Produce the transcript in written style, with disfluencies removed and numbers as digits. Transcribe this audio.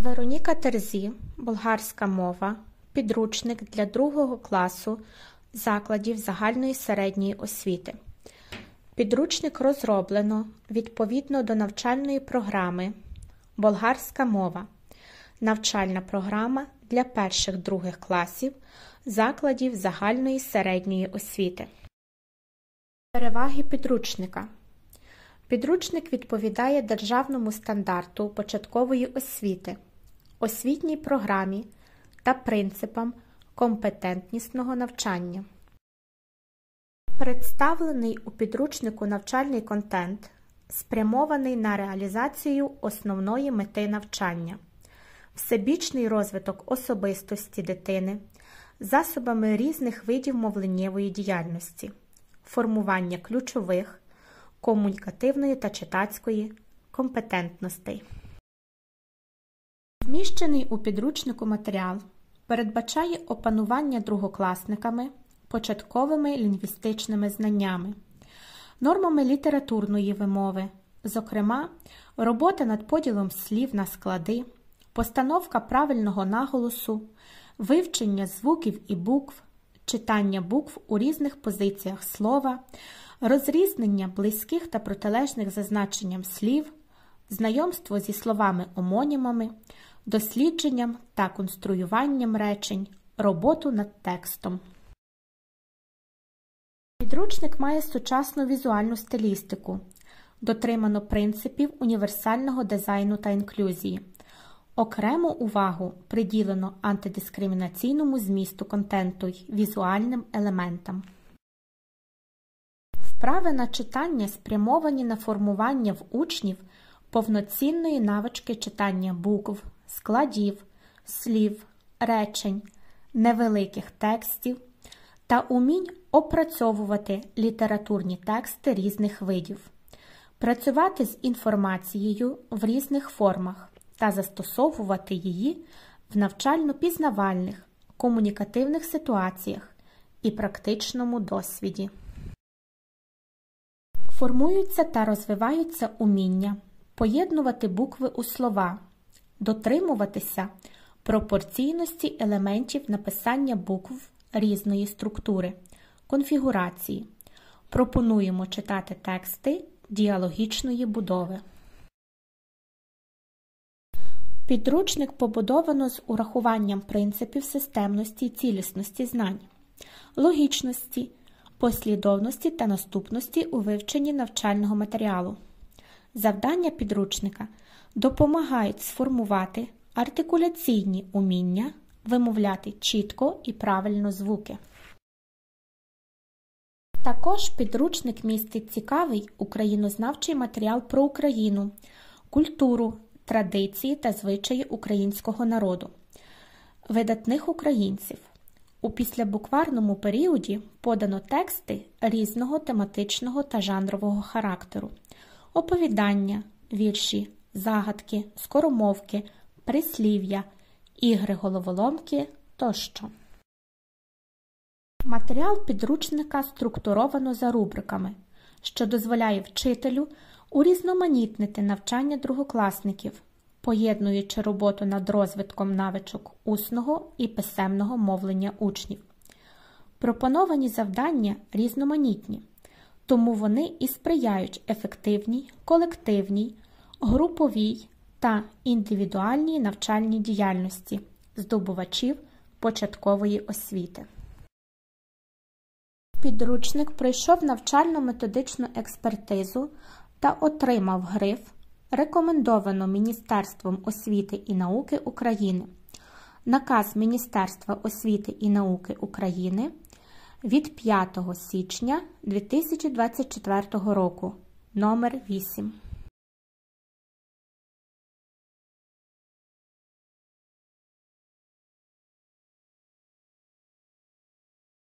Вероніка Терзі, болгарська мова, підручник для 2 класу закладів загальної середньої освіти. Підручник розроблено відповідно до навчальної програми «Болгарська мова» – навчальна програма для 1-2 класів закладів загальної середньої освіти. Переваги підручника. Підручник відповідає державному стандарту початкової освіти, освітній програмі та принципам компетентнісного навчання. Представлений у підручнику навчальний контент спрямований на реалізацію основної мети навчання, всебічний розвиток особистості дитини засобами різних видів мовленнєвої діяльності, формування ключових, комунікативної та читацької компетентностей. Зміщений у підручнику матеріал передбачає опанування другокласниками початковими лінгвістичними знаннями, нормами літературної вимови, зокрема, робота над поділом слів на склади, постановка правильного наголосу, вивчення звуків і букв, читання букв у різних позиціях слова, розрізнення близьких та протилежних за значенням слів, знайомство зі словами-омонімами, дослідженням та конструюванням речень, роботу над текстом. Підручник має сучасну візуальну стилістику, дотримано принципів універсального дизайну та інклюзії. Окрему увагу приділено антидискримінаційному змісту контенту й візуальним елементам. Вправи на читання спрямовані на формування в учнів повноцінної навички читання букв, складів, слів, речень, невеликих текстів та умінь опрацьовувати літературні тексти різних видів, працювати з інформацією в різних формах та застосовувати її в навчально-пізнавальних, комунікативних ситуаціях і практичному досвіді. Формуються та розвиваються уміння поєднувати букви у слова, дотримуватися пропорційності елементів написання букв різної структури, конфігурації. Пропонуємо читати тексти діалогічної будови. Підручник побудовано з урахуванням принципів системності і цілісності знань, логічності, послідовності та наступності у вивченні навчального матеріалу. Завдання підручника допомагають сформувати артикуляційні уміння, вимовляти чітко і правильно звуки. Також підручник містить цікавий українознавчий матеріал про Україну, культуру, традиції та звичаї українського народу, видатних українців. У післябукварному періоді подано тексти різного тематичного та жанрового характеру, оповідання, вірші, загадки, скоромовки, прислів'я, ігри-головоломки тощо. Матеріал підручника структуровано за рубриками, що дозволяє вчителю урізноманітнити навчання другокласників, поєднуючи роботу над розвитком навичок усного і писемного мовлення учнів. Пропоновані завдання різноманітні, тому вони і сприяють ефективній, колективній, груповій та індивідуальній навчальній діяльності здобувачів початкової освіти. Підручник пройшов навчально-методичну експертизу та отримав гриф «Рекомендовано Міністерством освіти і науки України». Наказ Міністерства освіти і науки України від 5 січня 2024 року, номер 8.